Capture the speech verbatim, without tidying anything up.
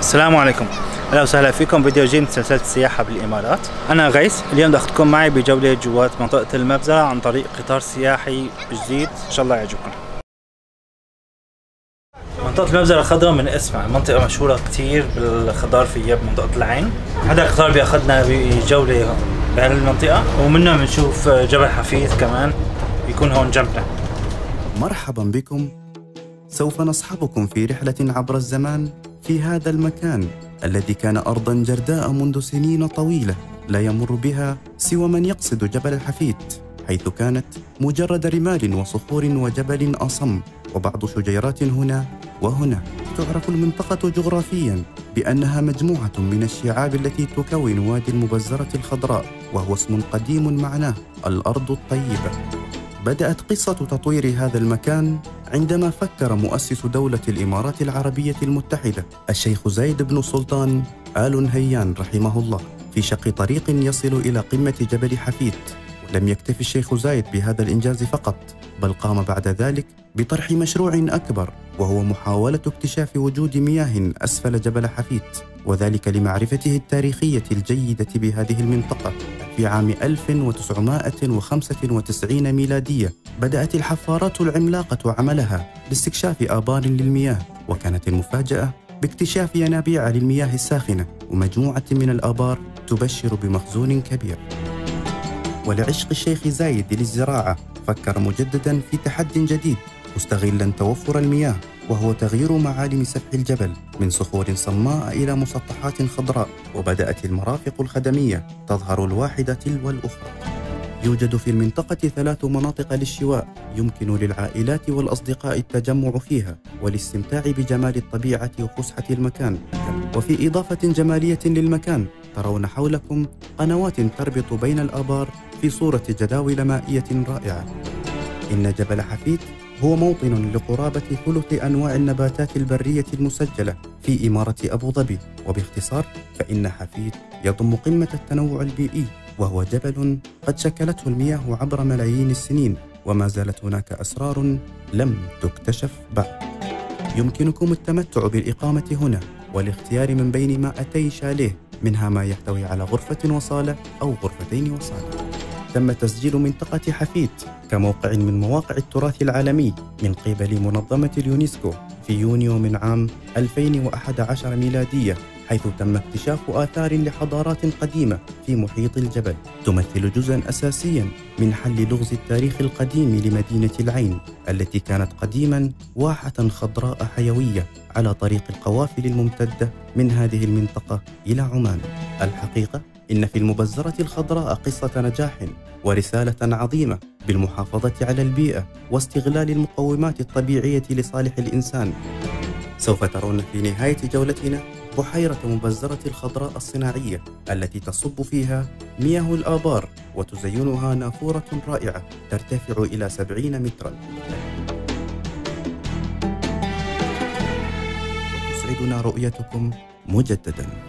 السلام عليكم، اهلا وسهلا فيكم فيديو جديد من سلسله السياحه بالامارات. انا غيث، اليوم بدي اخذكم معي بجوله جوات منطقه المبزره عن طريق قطار سياحي جديد ان شاء الله يعجبكم. منطقه المبزره الخضراء من اسمها منطقه مشهوره كثير بالخضار فيها بمنطقه العين. هذا القطار بياخذنا بجوله بهالمنطقه ومنها بنشوف جبل حفيظ كمان بيكون هون جنبنا. مرحبا بكم، سوف نصحبكم في رحلة عبر الزمان في هذا المكان الذي كان أرضاً جرداء منذ سنين طويلة لا يمر بها سوى من يقصد جبل الحفيد، حيث كانت مجرد رمال وصخور وجبل أصم وبعض شجيرات هنا وهنا. تعرف المنطقة جغرافياً بأنها مجموعة من الشعاب التي تكون وادي المبزرة الخضراء، وهو اسم قديم معناه الأرض الطيبة. بدأت قصة تطوير هذا المكان عندما فكر مؤسس دولة الإمارات العربية المتحدة الشيخ زايد بن سلطان آل نهيان رحمه الله في شق طريق يصل إلى قمة جبل حفيد. ولم يكتفي الشيخ زايد بهذا الإنجاز فقط، بل قام بعد ذلك بطرح مشروع أكبر، وهو محاولة اكتشاف وجود مياه أسفل جبل حفيد، وذلك لمعرفته التاريخية الجيدة بهذه المنطقة. في عام ألف وتسعمائة وخمسة وتسعين ميلادية بدأت الحفارات العملاقة عملها لاستكشاف آبار للمياه، وكانت المفاجأة باكتشاف ينابيع للمياه الساخنة ومجموعة من الآبار تبشر بمخزون كبير. ولعشق الشيخ زايد للزراعة فكر مجددا في تحد جديد مستغلا توفر المياه، وهو تغيير معالم سفح الجبل من صخور صماء إلى مسطحات خضراء. وبدأت المرافق الخدمية تظهر الواحدة تلو الأخرى. يوجد في المنطقة ثلاث مناطق للشواء يمكن للعائلات والأصدقاء التجمع فيها والاستمتاع بجمال الطبيعة وفسحة المكان. وفي إضافة جمالية للمكان ترون حولكم قنوات تربط بين الآبار في صورة جداول مائية رائعة. إن جبل حفيد هو موطن لقرابة ثلث أنواع النباتات البرية المسجلة في إمارة أبو ظبي. وباختصار فإن حفيد يضم قمة التنوع البيئي، وهو جبل قد شكلته المياه عبر ملايين السنين، وما زالت هناك أسرار لم تكتشف بعد. يمكنكم التمتع بالإقامة هنا والاختيار من بين مائتي شاليه، منها ما يحتوي على غرفة وصالة أو غرفتين وصالة. تم تسجيل منطقة حفيد كموقع من مواقع التراث العالمي من قبل منظمة اليونسكو في يونيو من عام ألفين وأحد عشر ميلادية، حيث تم اكتشاف آثار لحضارات قديمة في محيط الجبل تمثل جزءاً أساسياً من حل لغز التاريخ القديم لمدينة العين، التي كانت قديماً واحة خضراء حيوية على طريق القوافل الممتدة من هذه المنطقة إلى عمان. الحقيقة إن في المبزرة الخضراء قصة نجاح ورسالة عظيمة بالمحافظة على البيئة واستغلال المقومات الطبيعية لصالح الإنسان. سوف ترون في نهاية جولتنا بحيرة مبزرة الخضراء الصناعية التي تصب فيها مياه الآبار وتزينها نافورة رائعة ترتفع إلى سبعين متراً. وتسعدنا رؤيتكم مجدداً.